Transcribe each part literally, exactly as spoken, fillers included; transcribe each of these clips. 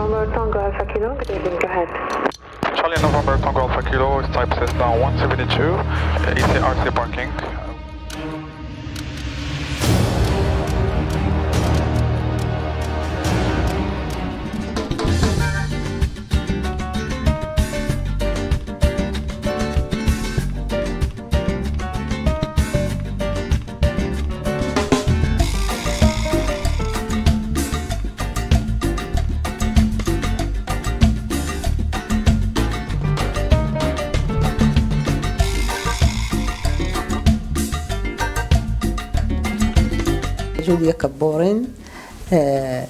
November Tango Alpha Kilo, good evening, go ahead. Charlie November Tango Alpha Kilo is type Cessna one seventy-two, E C R C parking. جوديا كبورين. آه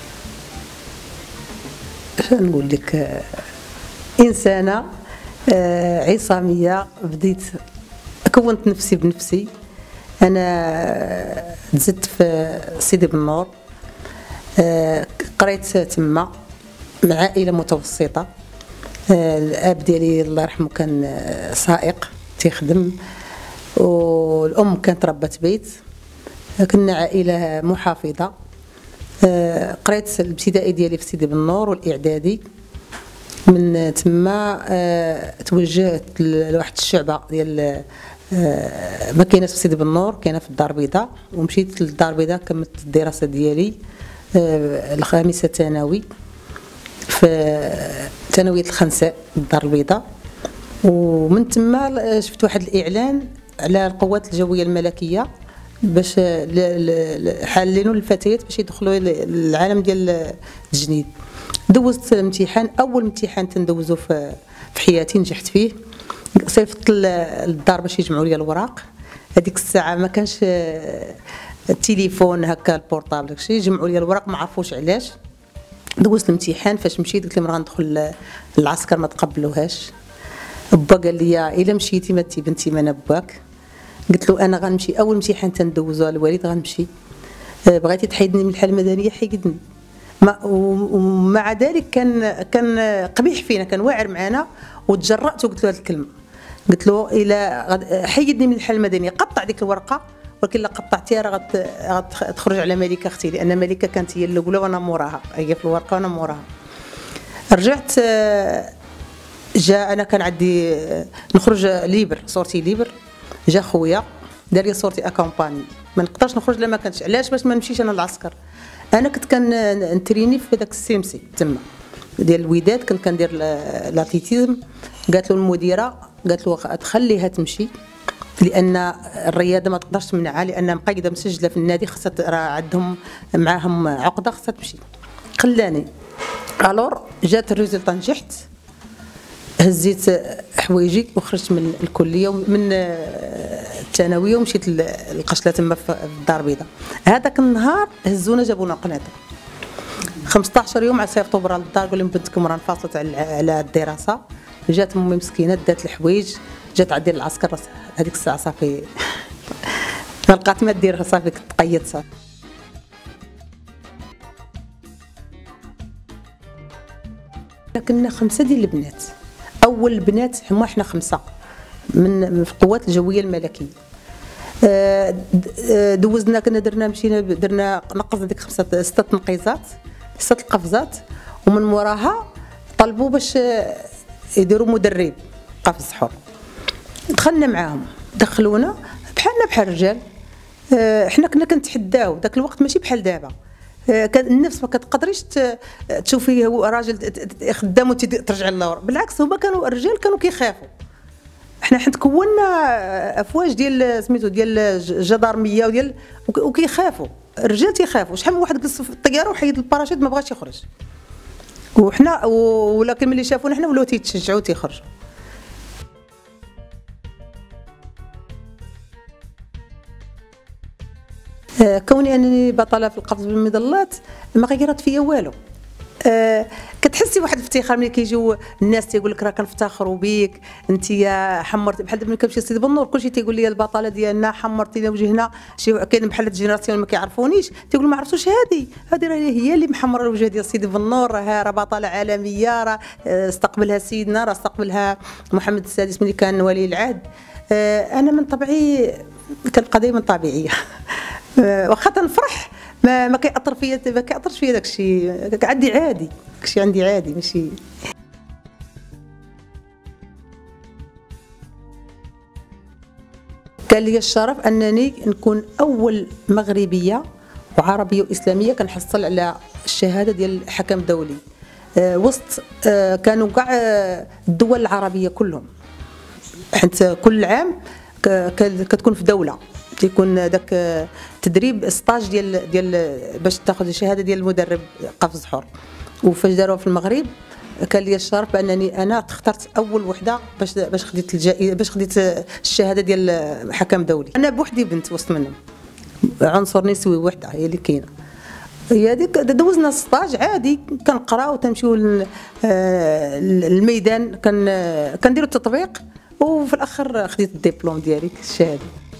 شنو نقول لك، آه انسانه آه عصاميه. بديت كونت نفسي بنفسي. انا زدت في سيدي بنور، آه قريت تما مع عائله متوسطه. آه الاب ديالي الله يرحمه كان سائق تيخدم، والام كانت ربة بيت. كنا عائله محافظه. آه قريت الابتدائي ديالي في سيدي بنور والاعدادي. من تما آه توجهت لواحد الشعبه ديال آه ما كايناش في سيدي بنور، كاينه في الدار البيضاء، ومشيت للدار البيضاء كملت الدراسه ديالي آه الخامسه ثانوي في ثانويه الخنساء الدار البيضاء. ومن تما شفت واحد الاعلان على القوات الجويه الملكيه باش حالينوا الفتيات باش يدخلوا للعالم ديال التجنيد. دوزت امتحان، اول امتحان تندوزو في في حياتي نجحت فيه. صيفطت للدار باش يجمعوا لي الوراق. هذيك الساعه ما كانش التليفون هكا البورطابل داكشي، يجمعوا لي الوراق ما عرفوش علاش. دوزت الامتحان، فاش مشيت قلت لهم راه غندخل للعسكر ما تقبلوهاش. با قال لي الا مشيتي ما تي بنتي ما انا باك. قلت له انا غنمشي، اول امتحان تندوزو الوالد غنمشي. بغيتي تحيدني من الحاله المدنيه حيدني. ما ومع ذلك كان كان قبيح فينا، كان واعر معنا، وتجرأت وقلت له هذه الكلمه. قلت له الا حيدني من الحاله المدنيه قطع ديك الورقه، ولكن لا قطعتيها راه غتخرج على ملكه اختي، لان ملكه كانت هي الاولى وانا موراها، هي في الورقه وانا موراها. رجعت، جاء انا كان عندي نخرج ليبر، صورتي ليبر. جا خويا دار لي صورتي اكومباني، ما نقدرش نخرج لما كانش. علاش؟ باش ما نمشيش انا للعسكر. انا كنت كنتريني في داك السيمسي تما ديال الوداد، كنت كندير لاتيتيزم. قالت له المديره، قالت له تخليها تمشي، لان الرياضه ما تقدرش تمنعها، لان مقيده مسجله في النادي، خاصها راه عندهم معاهم عقده، خاصها تمشي. خلاني. الور جات الريزلت، نجحت، هزيت حوايجي وخرجت من الكليه ومن الثانويه ومشيت للقشله تما في الدار البيضاء. هذاك النهار هزونا جابونا قناطر. خمسطاش يوم على صيفطوا برا للدار، قال لهم بنتكم راه انفصلت على الدراسه. جات امي مسكينه دات الحوايج، جات عندي العسكر. هذيك الساعه صافي ما لقات ما دير، صافي كنت تقيدت صافي. كنا خمسه ديال البنات، اول البنات هما احنا خمسه من في القوات الجويه الملكيه. دوزنا، كنا درنا مشينا درنا نقصنا ديك خمسه سته تنقيزات، سته القفزات، ومن وراها طلبوا باش يديروا مدرب قفز حر. دخلنا معاهم، دخلونا بحالنا بحال الرجال. احنا كنا كنتحداو ذاك الوقت، ماشي بحال دابا. كان النفس ما كتقدريش تشوفي هو راجل خدام وترجع للور، بالعكس هما كانوا الرجال كانوا كيخافوا. احنا حنا تكوننا افواج ديال سميتو ديال الجدارميه وديال وكيخافوا الرجال، تيخافوا. شحال من واحد جلس في الطياره وحيد الباراشوت ما بغاش يخرج، وحنا ولكن ملي شافونا حنا ولاو تيتشجعوا تيخرجوا. كوني انني بطله في القفز بالمظلات ما غيرت فيا والو. أه كتحسي واحد الافتخار ملي كيجيو الناس تيقول لك راه كنفتخروا بيك انت يا حمرتي. بحال دابا ملي كنمشي لسيدي بنور كلشي تيقول لي البطله ديالنا حمرتينا وجهنا. شي كاين بحال الجينيراسيون ما كيعرفونيش تيقولوا ما عرفتوش هذه هذه راه هي اللي محمره الوجه ديال سيدي بنور، راه راه بطله عالميه، راه استقبلها سيدنا، راه استقبلها محمد السادس ملي كان ولي العهد. أه انا من طبعي كنبقى دائما طبيعيه. واخا تنفرح ما ما كيأثر فيا ما كيأثرش فيا داكشي، عندي عادي داكشي عندي عادي ماشي. كان لي الشرف انني نكون اول مغربيه وعربيه واسلاميه كنحصل على الشهاده ديال حكم دولي أه وسط أه كانوا كاع الدول العربيه كلهم، حيت كل عام كتكون في دوله تيكون داك تدريب ستاج ديال ديال باش تاخذ الشهاده ديال المدرب قفز حر. وفاش داروها في المغرب كان لي الشرف بانني انا اخترت اول وحده باش باش خديت الجائزه باش خديت الشهاده ديال حكم دولي. انا بوحدي بنت وسط منهم، عنصر نسوي وحده هي اللي كاينه. هي هذيك دوزنا ستاج عادي كنقراو وتنمشيو للميدان كنديروا التطبيق، وفي الاخر خديت الدبلوم ديالي الشهاده.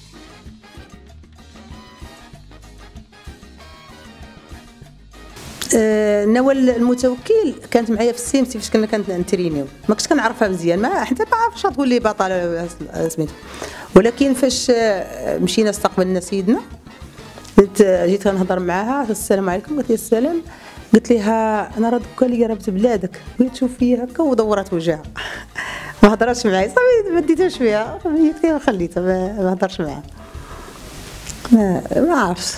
آه نوال المتوكل كانت معايا في السيمتي فاش كنا كنترينيو، ما كنتش كنعرفها مزيان، ما حتى ما عرفتش تقول لي بطله سميتو. ولكن فاش مشينا استقبلنا سيدنا جيت كنهضر معاها السلام عليكم، قالت لي السلام، قلت لها انا راه دوكا ليا راه بلادك، بغيت تشوف فيا هكا ودورات وجهها. ما هضراتش معايا صافي ما ديتهاش فيها، هي خليتها ما هضرش معاها، ما, ما عرفتش.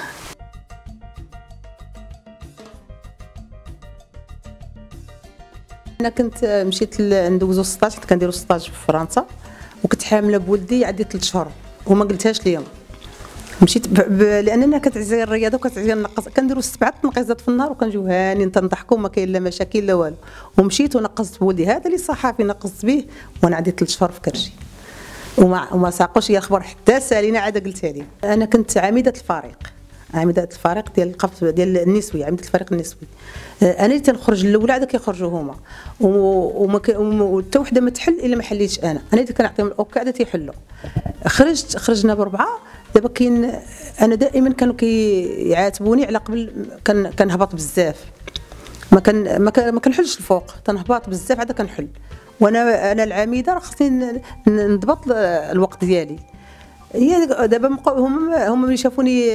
انا كنت مشيت ندوزو ستاج، كنت كنديرو ستاج في فرنسا وكنت حامله بولدي عندي ثلاث شهور وما قلتهاش ليهم. مشيت ب... ب... لاننا كتعزي الرياضه وكتعزي النقص، كنديروا سبعه تنقيزات في النهار وكنجيو هانين تنضحكوا ما كاين لا مشاكل لا والو. ومشيت ونقصت بولدي هذا اللي صحافي نقصت به وانا عندي ثلاث شهور في كرشي وما وما ساقوش لي الخبر حتى سالينا عاد قلتها لي. انا كنت عميده الفريق، عميده الفريق ديال القفز ديال النسوي، عميده الفريق النسوي. انا اللي تنخرج الاولى عاد كيخرجوا هما وما حتى وحده ما تحل الا ما حليتش انا، انا اللي كنعطيهم الاوكي عاد تيحلوا. خرجت خرجنا بربعه. دابا كاين انا دائما كانوا كيعاتبوني على قبل كان كنهبط بزاف، ما كان ما كنحلش الفوق، تنهبط بزاف عاد كنحل. وانا انا العميده راه خصني نضبط الوقت ديالي. هي دابا هما هما ملي شافوني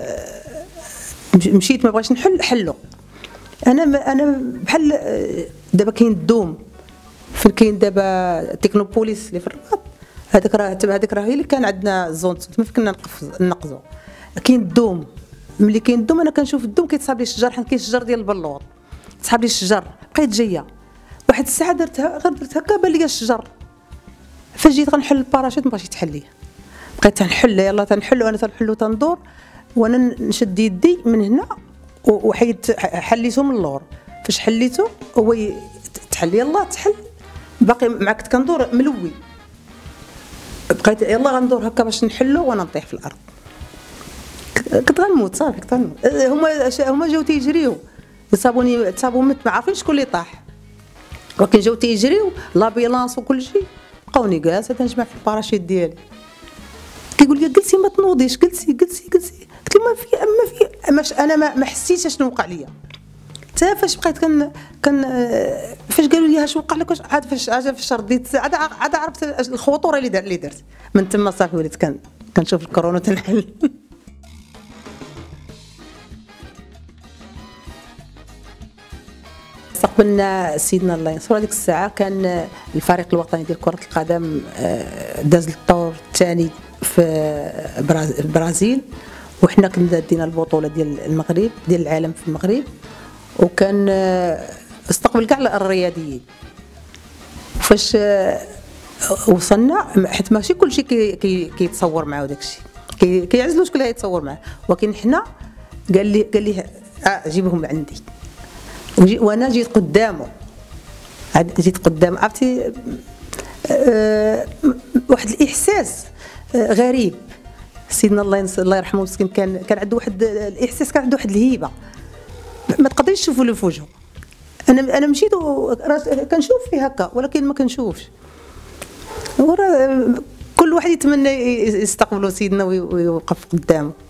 مشيت ما بغيتش نحل حلوا. انا انا بحال دابا كاين الدوم فين كاين دابا تكنوبوليس اللي في الرباط، هذاك راه هذيك راه هي اللي كان عندنا زون تما فين كنا نقفز نقزو. كاين الدوم، ملي كاين الدوم انا كنشوف الدوم كيتصاب لي الشجر، حيت كاين الشجر ديال البلوط تصاب لي الشجر. بقيت جايه واحد الساعه درتها غير درت هكا بان لي الشجر، فاش جيت غنحل الباراشوت ما بغاش يتحل ليا، بقيت تنحل يلاه تنحل وانا تنحل وتندور وانا نشد يدي من هنا وحيد حليته من اللور. فاش حليته هو تحل يلاه تحل، باقي معاك كندور ملوي، بقيت يلاه غندور هكا باش نحلو وانا نطيح في الارض. كنت غنموت صافي كنت غنموت. هما هما جاو تيجريو صابوني تصابوا مت ما عارفينش شكون اللي طاح، ولكن جاو تيجريو لابيلانس وكل شيء. بقاوني جالسه تنجمع في الباراشيت ديالي، كيقول لي جلسي ما تنوضيش، جلسي جلسي جلسي. قلت له ما في ما في ماش انا ما, ما حسيتش شنو وقع ليا. حتى فاش بقيت كن كن فاش قالوا لي اش وقع لك عاد فاش عاد فاش رديت عاد عاد عرفت الخطوره اللي دار اللي درت. من تما صافي وليت كان كنشوف الكورونا تنحل. استقبلنا سيدنا الله ينصر. هذيك الساعه كان الفريق الوطني ديال كره القدم داز للطور الثاني في البرازيل، وحنا كنا دينا البطوله ديال المغرب ديال العالم في المغرب، وكان استقبل كاع الرياضيين. فاش وصلنا حيت ماشي كلشي كيتصور معاه داكشي، كيعزلوا شكون اللي يتصور معاه، ولكن حنا قال لي قال لي اه جيبهم عندي، وانا جيت قدامه جيت قدام عرفتي أه واحد الاحساس أه غريب. سيدنا الله ينصر الله يرحمه مسكين كان كان عنده واحد الاحساس، كان عنده واحد الهيبه ما تقدريش تشوفوا له في وجهه. انا انا مشيت كنشوف فيه هكا ولكن ما كنشوفش. كل واحد يتمنى يستقبلوا سيدنا ويوقف قدامه.